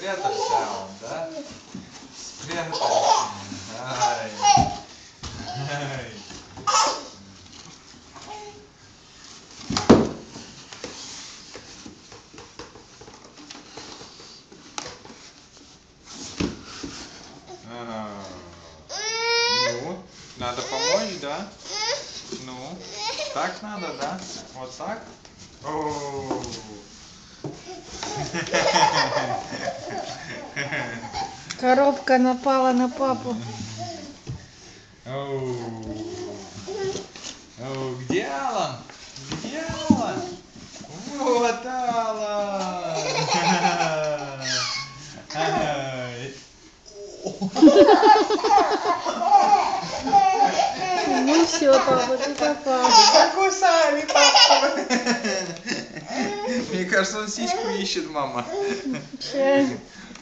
Спрятался он, да? Спрятался. Ай. Ай. Ага. Ну, надо помочь, да? Ну, так надо, да? Вот так? О. Коробка напала на папу. Где Алан? Где Алан? Вот Алан! Ай. Ну все, папа, ты попал. Закусали папу! Мне кажется, он сиську ищет, мама. Че?